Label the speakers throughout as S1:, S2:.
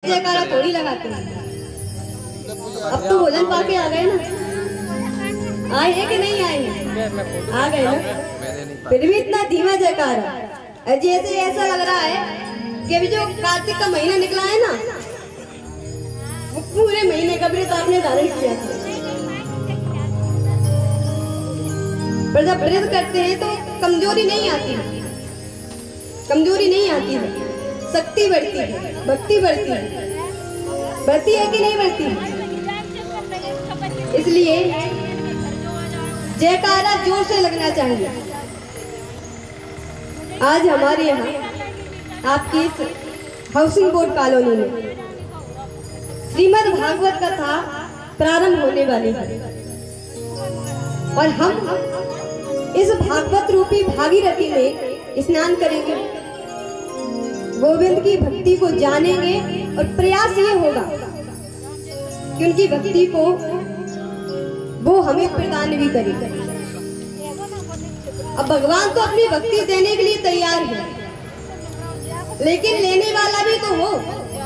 S1: जयकारा थोड़ी लगाते हैं। अब तो भोजन पाके आ गए ना, आए हैं कि नहीं आए हैं? आ गए ना, फिर भी इतना धीमा जयकारा, जैसे ऐसा लग रहा है कि अभी जो कार्तिक का महीना निकला है ना, वो पूरे महीने का व्रत आपने धारण किया था। पर जब व्रत करते हैं तो कमजोरी नहीं आती है, कमजोरी नहीं आती है, शक्ति बढ़ती है, भक्ति बढ़ती है। बढ़ती है कि नहीं बढ़ती? इसलिए जयकारा जोर से लगना चाहिए। आज हमारे यहाँ आपकी हाउसिंग बोर्ड कॉलोनी में श्रीमद् भागवत कथा प्रारंभ होने वाली है और हम इस भागवत रूपी भागीरथी में स्नान करेंगे, गोविंद की भक्ति को जानेंगे और प्रयास ये होगा कि उनकी भक्ति को वो हमें प्रदान भी करेगा। अब भगवान तो अपनी भक्ति देने के लिए तैयार है, लेकिन लेने वाला भी तो हो,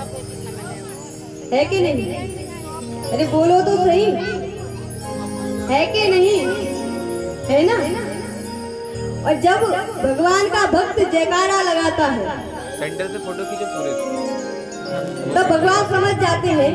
S1: है कि नहीं? अरे बोलो तो सही, है कि नहीं? है ना? और जब भगवान का भक्त जयकारा लगाता है
S2: सेंटर से फोटो खींचो पूरे,
S1: तब भगवान समझ जाते हैं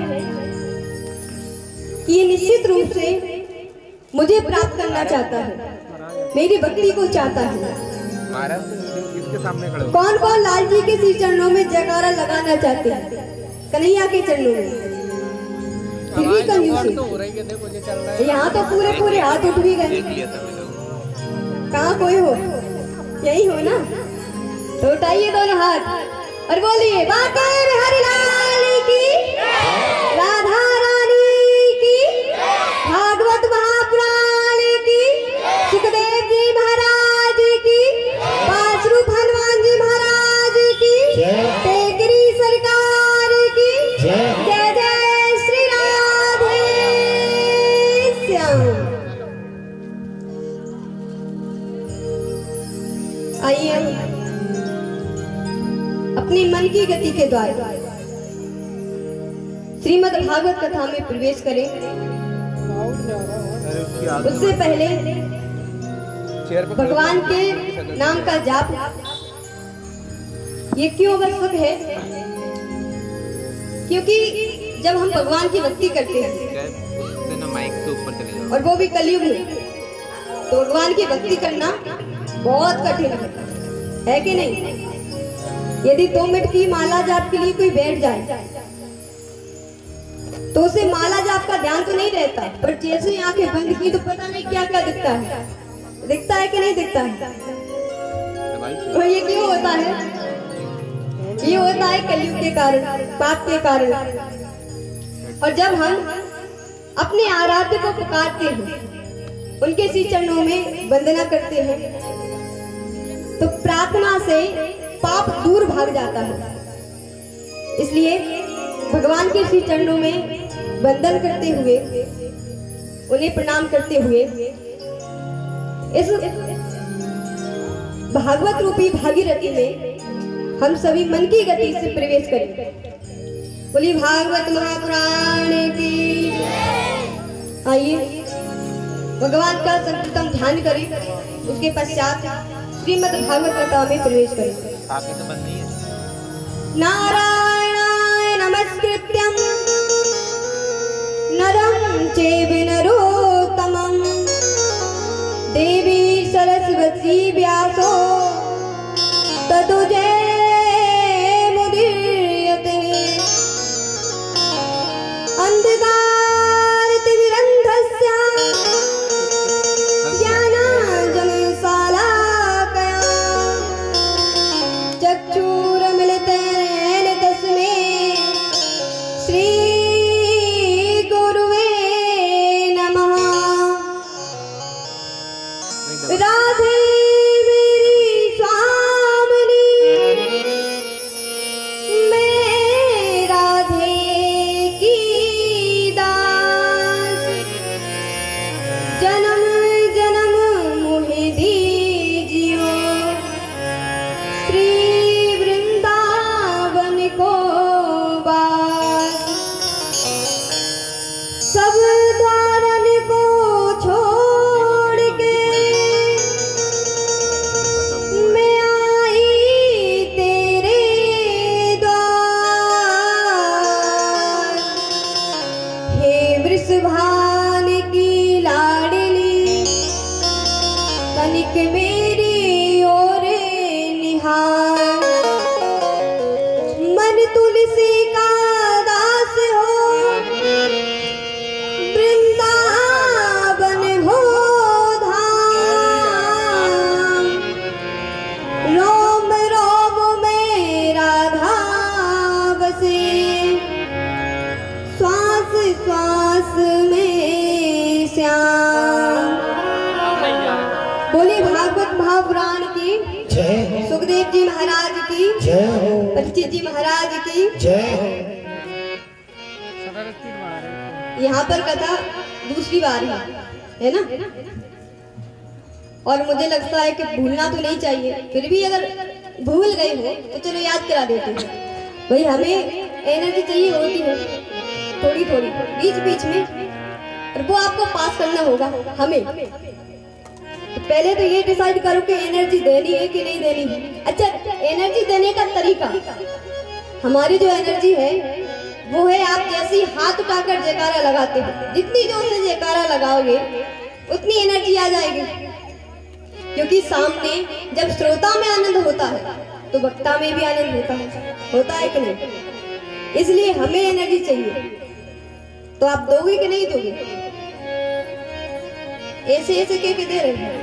S1: कि ये निश्चित रूप से मुझे प्राप्त करना चाहता है, मेरी भक्ति को चाहता है।
S2: इसके सामने खड़े हो।
S1: कौन कौन लाल जी के श्री चरणों में जयकारा लगाना चाहते हैं? कन्हैया के चरणों में। फिर भी कंजूसी यहाँ तो पूरे पूरे हाथ उठ भी गए। कहाँ कोई हो? यही हो ना? तो उठाइए दोनों हाथ और बोलिए बांके बिहारी लाल की, राधा रानी की, भागवत महापुराण की, सुखदेव जी महाराज की, पांचरूप हनुमान जी महाराज की, टेकरी सरकार की, जय जय श्री राधे श्याम। आइए अपनी मन की गति के द्वारा श्रीमद् भागवत कथा में प्रवेश करें। उससे पहले भगवान के नाम का जाप ये क्यों आवश्यक है? क्योंकि जब हम भगवान की भक्ति करते हैं और वो भी कलयुग में, तो भगवान की भक्ति करना बहुत कठिन है कि नहीं? यदि 2 मिनट की माला जाप के लिए कोई बैठ जाए तो उसे माला जाप का ध्यान तो नहीं रहता, पर जैसे आंखें बंद की तो पता नहीं क्या क्या दिखता है। दिखता है कि नहीं दिखता है? तो ये क्यों होता है? ये होता है कलयुग के कारण, पाप के कारण। और जब हम अपने आराध्य को पुकारते हैं, उनके श्री चरणों में वंदना करते हैं, तो प्रार्थना से पाप दूर भाग जाता है। इसलिए भगवान के श्री चरणों में वंदन करते हुए, उन्हें प्रणाम करते हुए इस भागवत रूपी भागीरथी में हम सभी मन की गति से प्रवेश करें। बोली भागवत महापुराण की। आइए भगवान का संकीर्तन ध्यान करें, उसके पश्चात श्रीमद् भागवत कथा में प्रवेश करें। नारायणाय नमस्कृत्यं नरं चैव नरोत्तमं देवी सरस्वती व्यासो ततो जयमुदीरयते। अंधकारतिमिरन्धस्य ज्ञानाञ्जनशलाकया चक्षुरुन्मीलितेन श्याम। बोले भागवत महापुराण की
S3: जय।
S1: सुखदेव जी महाराज की
S3: जय हो।
S1: परीक्षित जी महाराज की
S3: जय हो।
S1: यहाँ पर कथा दूसरी बार है ना, और मुझे लगता है कि भूलना तो नहीं चाहिए, फिर भी अगर भूल गए हो तो चलो याद करा देते हैं। भाई हमें एनर्जी चाहिए होती है थोड़ी थोड़ी बीच बीच में, और वो आपको पास करना होगा हमें। तो पहले तो ये डिसाइड करो कि एनर्जी देनी है कि नहीं देनी है। अच्छा, एनर्जी देने का तरीका, हमारी जो एनर्जी है वो है आप जैसी हाथ उठाकर जयकारा लगाते हो, जितनी जोर से जयकारा लगाओगे उतनी एनर्जी आ जाएगी। क्योंकि सामने जब श्रोता में आनंद होता है तो वक्ता में भी आनंद होता है कि नहीं? इसलिए हमें एनर्जी चाहिए। तो आप दोगे कि नहीं दोगे? ऐसे ऐसे के दे रहे हैं।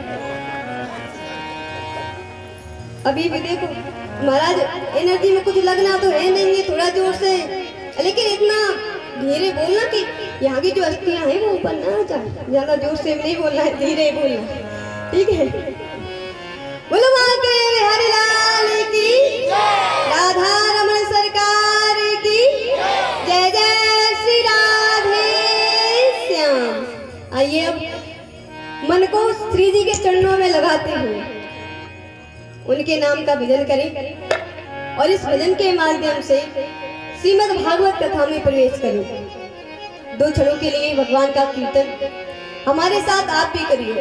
S1: अभी भी देखो महाराज, एनर्जी में कुछ लगना तो है नहीं, थोड़ा जोर से, लेकिन इतना धीरे बोलना कि यहाँ की जो हस्तियां हैं वो ऊपर ना जाए। ज्यादा जोर से नहीं बोलना है, धीरे बोलना, ठीक है? बोलो वहाँ के हरि लाल की, राधा रमन सरकार की जय। जय श्री राधे श्याम। आइए अब मन को श्री जी के चरणों में लगाते हुए उनके नाम का भजन करें, और इस भजन के माध्यम से श्रीमद् भागवत कथा में प्रवेश करें। 2 क्षणों के लिए भगवान का कीर्तन हमारे साथ आप भी करिए।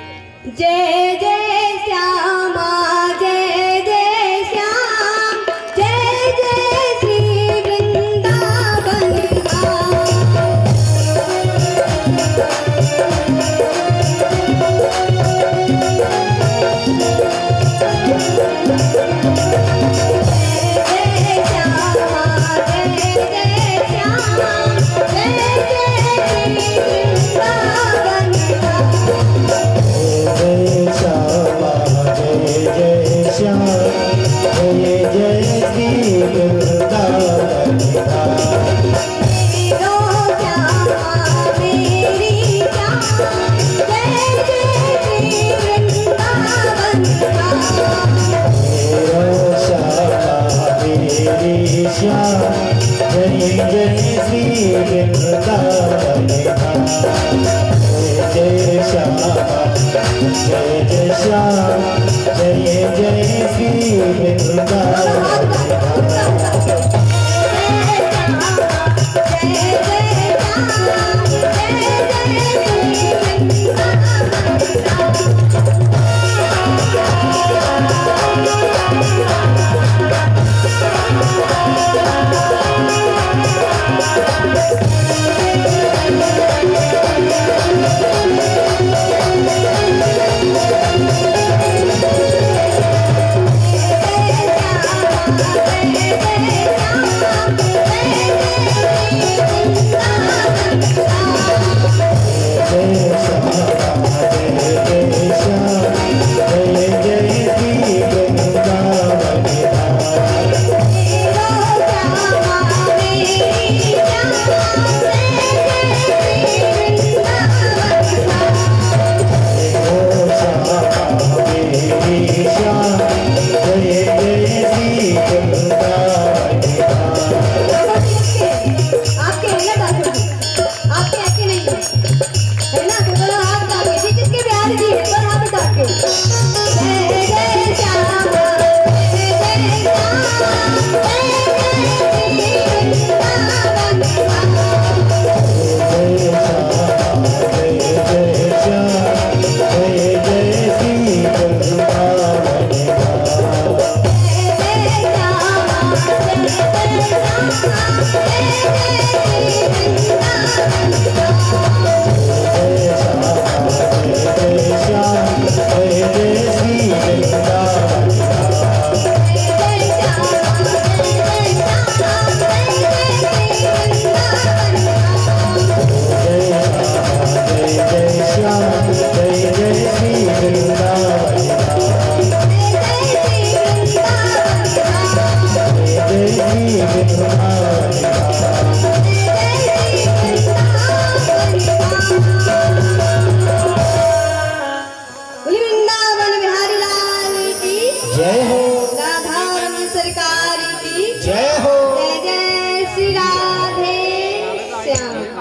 S1: जय जय श्यामा, जय जय श्याम, जय जय श्री वृंदावन जय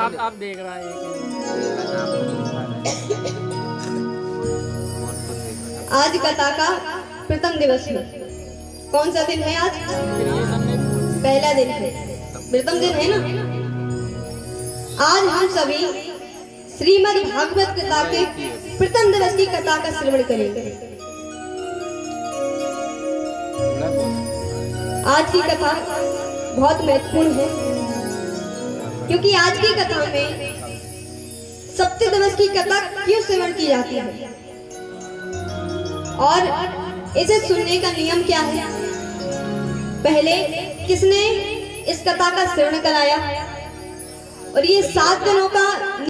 S3: आप देख रहा है
S1: आज कथा का प्रथम दिवस है। कौन सा दिन है आज? पहला दिन है, प्रथम दिन है ना। आज हम सभी श्रीमद् भागवत कथा के प्रथम दिवस की कथा का श्रवण करेंगे। आज की कथा बहुत महत्वपूर्ण है, क्योंकि आज की कथा में सप्तम दिवस की कथा क्यों श्रवण की जाती है और इसे सुनने का नियम क्या है, पहले किसने इस कथा का श्रवण कराया और ये 7 दिनों का